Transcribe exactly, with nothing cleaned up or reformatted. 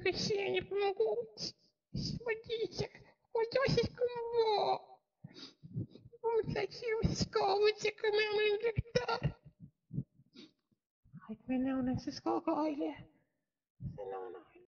решение помогут. Смотрите, вот очень круто. Вот зачем скалывать экономим гектар? Хоть меня у нас и скалкали. Сынона.